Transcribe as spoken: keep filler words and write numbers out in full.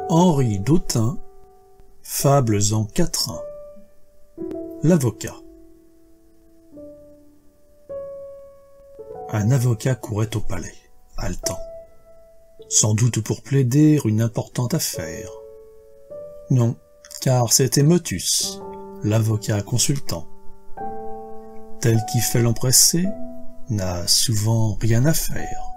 Henri Dautin, Fables en quatrain. L'avocat. Un avocat courait au palais, haletant, sans doute pour plaider une importante affaire. Non, car c'était Motus, l'avocat consultant. Tel qui fait l'empressé n'a souvent rien à faire.